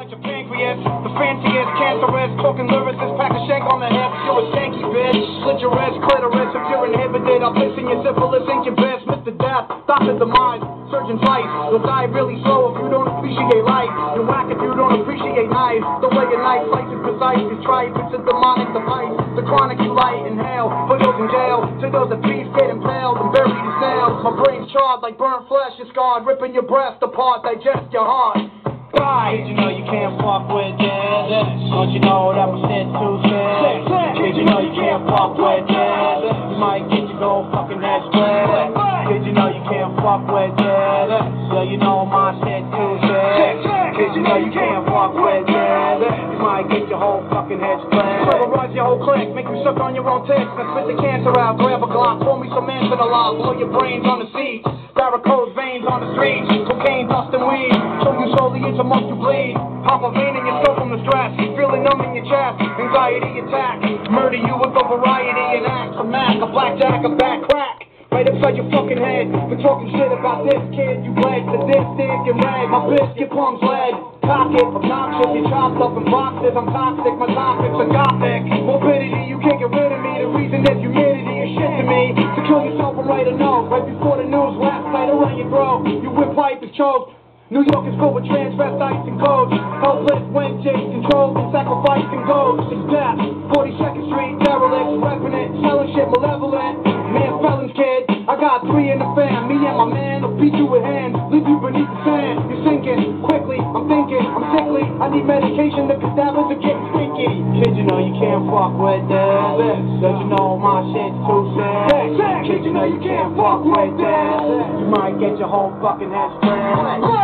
Inside your pancreas, the fanciest, cancerous, talking lyricist, pack a shank on the hips. You're a stanky bitch. Slit your wrist, clitoris. If you're inhibited, I'll piss in your syphilis, incubus, Mr. Death, stop at the mind. Surgeon fight, you'll die really slow if you don't appreciate life. You're whack if you don't appreciate knives. The way a knife slices precise is tripe. It's a demonic device. The chronic you light, inhale. For those in jail, to those that peace get impaled and buried in nails. My brain's charred like burnt flesh is scarred, ripping your breast apart, digest your heart. Did you know you can't fuck with this? Don't you know that my shit too sick? Did you know you can't fuck with this? You might get your gold fucking head split. Did you know you can't fuck with this? Yeah, you know my shit too sick. Did you know you can't fuck with this? You might get your whole fucking head split. Terrorize your whole clique, make you suck on your own tits. And spit the cancer out, grab a Glock, pour me some Anthony, blow your brains on the seats. Varicose veins on the streets, cocaine, dust and weed. Show you slowly it's a month you bleed. Pop a vein in your skull from the stress. Feeling numb in your chest, anxiety attack. Murder you with a variety and acts. A Mac, a blackjack, a back crack. Right upside your fucking head. For talking shit about this kid, you bled to this dick and red. My bitch, your palms lead. Cock it, obnoxious, you chopped up in boxes. I'm toxic, my topics are gothic. Morbidity, you can't get rid of me. The reason is humidity is shit to me. To kill yourself, I'm right or no. Right before the news, last night around your throat. Your windpipe is choked. New York is filled with transvestites and codes. Helpless when chicks controlled and sacrificing ghosts. It's death. 42nd Street, derelicts, repping it, selling shit malevolent. Man, felons, kid. I got 3 in the fam. Me and my man will beat you with hands, leave you beneath the sand. You're sinking quickly. I'm thinking, I'm sickly. I need medication. The cadavers are getting stinky. Kid, you know you can't fuck with this. Did you know my shit's too sick? Kid, you know you can't fuck with this. You might get your whole fucking head split.